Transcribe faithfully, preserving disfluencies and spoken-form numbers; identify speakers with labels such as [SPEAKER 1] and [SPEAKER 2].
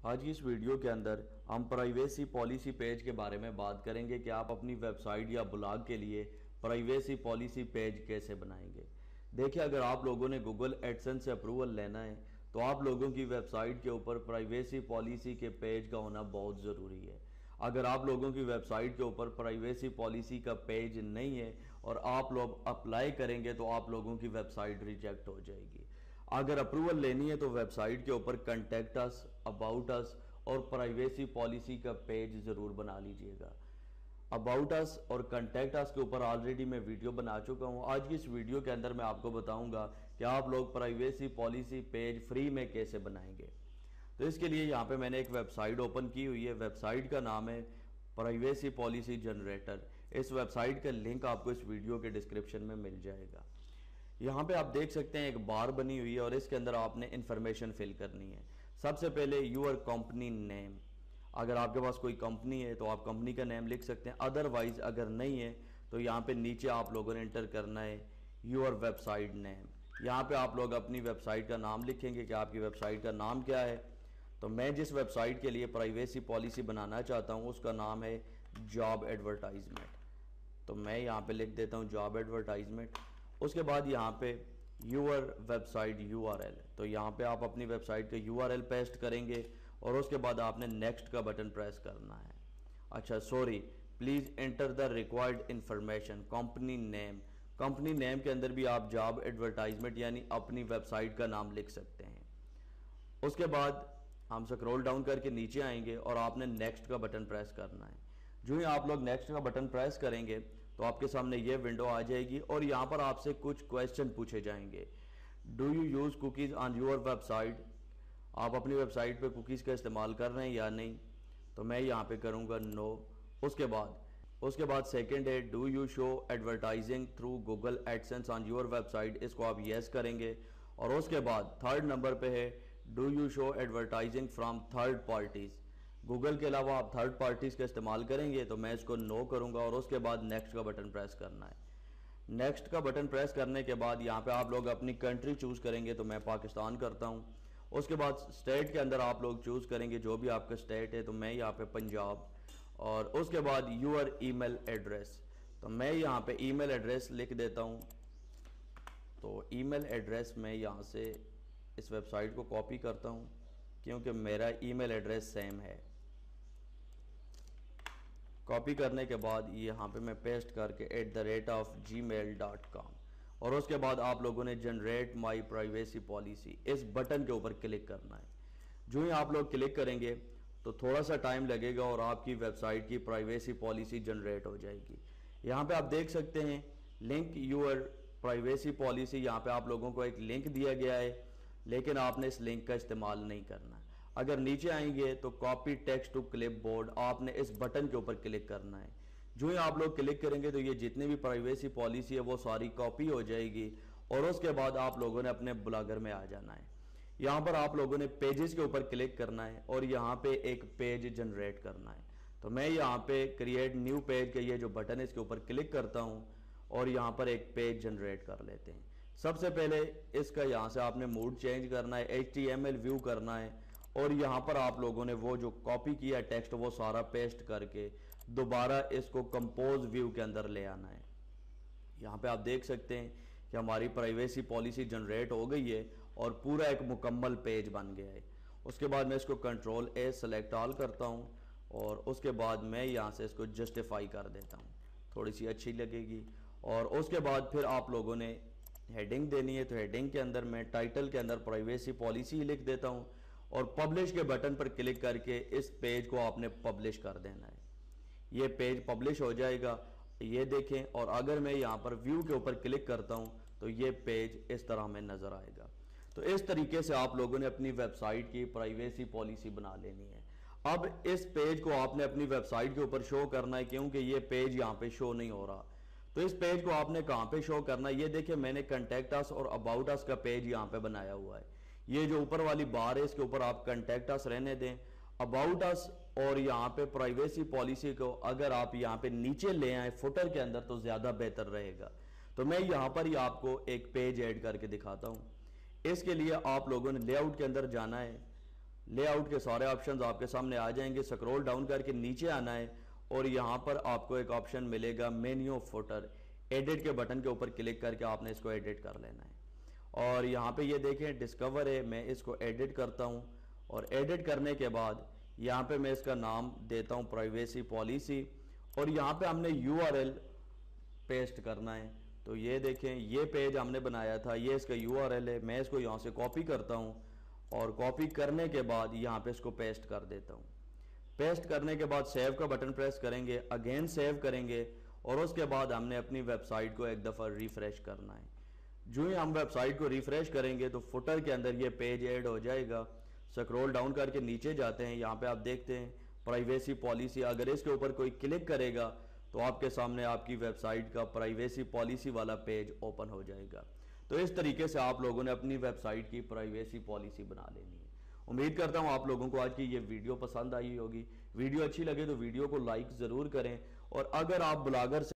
[SPEAKER 1] آج کی اس ویڈیو کے اندر ہم پرائیویسی پالیسی پیج کے بارے میں بات کریں گے کہ آپ اپنی ویب سائٹ یا بلاگ کے لیے پرائیویسی پالیسی پیج کیسے بنائیں گے۔ دیکھیں، اگر آپ لوگوں نے گوگل ایڈسنس سے اپروول لینا ہے تو آپ لوگوں کی ویب سائٹ کے اوپر پرائیویسی پالیسی کے پیج کا ہونا بہت ضروری ہے۔ اگر آپ لوگوں کی ویب سائٹ کے اوپر پرائیویسی پالیسی کا پیج نہیں ہے اور آپ لوگ اپلائی کریں گے تو آپ لوگوں کی ویب سائٹ ریجیکٹ ہو جائے گی۔ اگر اپروول لینی ہے تو ویب سائٹ کے اوپر کنٹیکٹ اس، اباؤٹ اس اور پرائیویسی پالیسی کا پیج ضرور بنا لیجئے گا۔ اباؤٹ اس اور کنٹیکٹ اس کے اوپر آلریڈی میں ویڈیو بنا چکا ہوں۔ آج کی اس ویڈیو کے اندر میں آپ کو بتاؤں گا کہ آپ لوگ پرائیویسی پالیسی پیج فری میں کیسے بنائیں گے۔ تو اس کے لیے یہاں پہ میں نے ایک ویب سائٹ اوپن کی ہوئی ہے۔ ویب سائٹ کا نام ہے پرائیویسی پالیسی جنریٹر۔ اس ویب سائٹ کا لنک آپ کو اس ویڈیو کے ڈسکرپشن میں مل جائے گا۔ یہاں پہ آپ دیکھ سکتے ہیں ایک بار بنی ہوئی ہے اور اس کے اندر آپ نے انفارمیشن فل کرنی ہے۔ سب سے پہلے یور کمپنی نیم۔ اگر آپ کے پاس کوئی کمپنی ہے تو آپ کمپنی کا نیم لکھ سکتے ہیں، ادروائز اگر نہیں ہے تو یہاں پہ نیچے آپ لوگوں نے انٹر کرنا ہے یور ویب سائٹ نیم۔ یہاں پہ آپ لوگ اپنی ویب سائٹ کا نام لکھیں گے کہ آپ کی ویب سائٹ کا نام کیا ہے۔ تو میں جس ویب سائٹ کے لیے پرائیویسی پالیسی بنانا چاہتا ہوں اس کا نام ہے جاب ایڈورٹائزمنٹ۔ تو میں یہاں پہ لکھ دیتا ہوں جاب ایڈورٹائزمنٹ۔ اس کے بعد یہاں پہ your website U R L, تو یہاں پہ آپ اپنی ویب سائٹ کا یو آر ایل پیسٹ کریں گے اور اس کے بعد آپ نے نیکسٹ کا بٹن پریس کرنا ہے۔ اچھا sorry, please enter the required information company name. Company name کے اندر بھی آپ جاب ایڈورٹائزمنٹ یعنی اپنی ویب سائٹ کا نام لکھ سکتے ہیں۔ اس کے بعد ہم سکرول ڈاؤن کر کے نیچے آئیں گے اور آپ نے نیکسٹ کا بٹن پریس کرنا ہے۔ جو ہی آپ لوگ نیکسٹ کا بٹن پریس کریں گے تو آپ کے سامنے یہ ونڈو آ جائے گی اور یہاں پر آپ سے کچھ کویسچن پوچھے جائیں گے۔ Do you use cookies on your website? آپ اپنی ویب سائٹ پہ کوکیز کا استعمال کر رہے ہیں یا نہیں؟ تو میں یہاں پہ کروں گا نو۔ اس کے بعد اس کے بعد سیکنڈ ہے do you show advertising through Google AdSense on your website, اس کو آپ یس کریں گے۔ اور اس کے بعد تھرڈ نمبر پہ ہے do you show advertising from third parties, Google کے علاوہ آپ تھرڈ پارٹیز کا استعمال کریں گے تو میں اس کو نو کروں گا اور اس کے بعد نیکسٹ کا بٹن پریس کرنا ہے۔ نیکسٹ کا بٹن پریس کرنے کے بعد یہاں پہ آپ لوگ اپنی کنٹری چوز کریں گے تو میں پاکستان کرتا ہوں۔ اس کے بعد سٹیٹ کے اندر آپ لوگ چوز کریں گے جو بھی آپ کا سٹیٹ ہے، تو میں یہاں پہ پنجاب۔ اور اس کے بعد یور ای میل ایڈریس، تو میں یہاں پہ ای میل ایڈریس لکھ دیتا ہوں۔ تو ای میل ایڈریس میں یہاں سے اس ویب سائٹ کو کاپی کرتا ہوں کیونکہ میرا ای میل ایڈریس سیم ہے۔ کاپی کرنے کے بعد یہاں پہ میں پیسٹ کر کے at the rate of Gmail dot com, اور اس کے بعد آپ لوگوں نے جنریٹ مائی پرائیویسی پالیسی اس بٹن کے اوپر کلک کرنا ہے۔ جو ہی آپ لوگ کلک کریں گے تو تھوڑا سا ٹائم لگے گا اور آپ کی ویب سائٹ کی پرائیویسی پالیسی جنریٹ ہو جائے گی۔ یہاں پہ آپ دیکھ سکتے ہیں لنک یور پرائیویسی پالیسی، یہاں پہ آپ لوگوں کو ایک لنک دیا گیا ہے لیکن آپ نے اس لنک کا استعمال نہیں کرنا۔ اگر نیچے آئیں گے تو copy text to clipboard, آپ نے اس بٹن کے اوپر کلک کرنا ہے۔ جو ہی آپ لوگ کلک کریں گے تو یہ جتنے بھی پرائیویسی پالیسی ہے وہ ساری کاپی ہو جائے گی اور اس کے بعد آپ لوگوں نے اپنے بلاگر میں آ جانا ہے۔ یہاں پر آپ لوگوں نے پیجز کے اوپر کلک کرنا ہے اور یہاں پہ ایک پیج جنریٹ کرنا ہے۔ تو میں یہاں پہ کریٹ نیو پیج کا یہ جو بٹن ہے اس کے اوپر کلک کرتا ہوں اور یہاں پر ایک پیج جنریٹ کر لیتے ہیں۔ سب سے پہلے اس کا یہاں سے آپ نے موڈ چینج کرنا ہے، H T M L view کرنا ہے اور یہاں پر آپ لوگوں نے وہ جو کاپی کیا ٹیکسٹ وہ سارا پیسٹ کر کے دوبارہ اس کو کمپوز ویو کے اندر لے آنا ہے۔ یہاں پہ آپ دیکھ سکتے ہیں کہ ہماری پرائیویسی پالیسی جنریٹ ہو گئی ہے اور پورا ایک مکمل پیج بن گیا ہے۔ اس کے بعد میں اس کو کنٹرول اے سلیکٹ آل کرتا ہوں اور اس کے بعد میں یہاں سے اس کو جسٹیفائی کر دیتا ہوں، تھوڑی سی اچھی لگے گی۔ اور اس کے بعد پھر آپ لوگوں نے ہیڈنگ دینی ہے، تو ہیڈنگ کے اندر میں ٹائٹل کے اندر پرائیویسی پالیسی لکھ دیتا ہوں اور پبلش کے بٹن پر کلک کر کے اس پیج کو آپ نے پبلش کر دینا ہے۔ یہ پیج پبلش ہو جائے گا، یہ دیکھیں۔ اور اگر میں یہاں پر ویو کے اوپر کلک کرتا ہوں تو یہ پیج اس طرح میں نظر آئے گا۔ تو اس طریقے سے آپ لوگوں نے اپنی ویب سائٹ کی پرائیویسی پالیسی بنا لینی ہے۔ اب اس پیج کو آپ نے اپنی ویب سائٹ کے اوپر شو کرنا ہے کیونکہ یہ پیج یہاں پہ شو نہیں ہو رہا۔ تو اس پیج کو آپ نے کہاں پہ شو کرنا ہے؟ یہ دیکھیں میں نے کنٹیکٹ اس اور اباؤٹ اس کا پیج یہاں پہ بنایا ہوا ہے۔ یہ جو اوپر والی بار ہے اس کے اوپر آپ کنٹیکٹ اس رہنے دیں، اباؤٹ اس اور یہاں پہ پرائیویسی پالیسی کو اگر آپ یہاں پہ نیچے لے آئیں فوٹر کے اندر تو زیادہ بہتر رہے گا۔ تو میں یہاں پر ہی آپ کو ایک پیج ایڈ کر کے دکھاتا ہوں۔ اس کے لیے آپ لوگوں نے لے آؤٹ کے اندر جانا ہے، لے آؤٹ کے سارے آپشنز آپ کے سامنے آ جائیں گے. سکرول ڈاؤن کر کے نیچے آنا ہے اور یہاں پر آپ کو ایک آپشن ملے گا مینیو فوٹر. ایڈٹ کے بٹن کے اوپر کلک کر کے آپ نے اس کو ایڈٹ کر لینا ہے. اور یہاں پہ یہ دیکھیں ڈسکور ہے, میں اس کو ایڈٹ کرتا ہوں اور ایڈٹ کرنے کے بعد یہاں پہ میں اس کا نام دیتا ہوں پرائیویسی پالیسی اور یہاں پہ ہم نے یو آر ایل پیسٹ کرنا ہے. تو یہ دیکھیں یہ پیج ہم نے بنایا تھا, یہ اس کا یو آر ایل ہے. میں اس کو یہاں سے کاپی کرتا ہوں اور کاپی کرنے کے بعد یہاں پہ اس کو پیسٹ کر دیتا ہوں. پیسٹ کرنے کے بعد سیو کا بٹن پریس کریں گے, اگین سیو کریں گے اور اس کے بعد ہم نے اپنی ویب سائٹ کو ایک دفعہ ریفریش کرنا ہے. جو ہی ہم ویب سائٹ کو ریفریش کریں گے تو فوٹر کے اندر یہ پیج ایڈ ہو جائے گا. سکرول ڈاؤن کر کے نیچے جاتے ہیں, یہاں پہ آپ دیکھتے ہیں پرائیویسی پالیسی. اگر اس کے اوپر کوئی کلک کرے گا تو آپ کے سامنے آپ کی ویب سائٹ کا پرائیویسی پالیسی والا پیج اوپن ہو جائے گا. تو اس طریقے سے آپ لوگوں نے اپنی ویب سائٹ کی پرائیویسی پالیسی بنا لینی ہے. امید کرتا ہوں آپ لوگوں کو آج کی یہ ویڈیو پسند آئی ہوگی. ویڈیو اچھی لگے تو ویڈیو کو لائک ضرور کریں اور اگر آپ بلاگر سے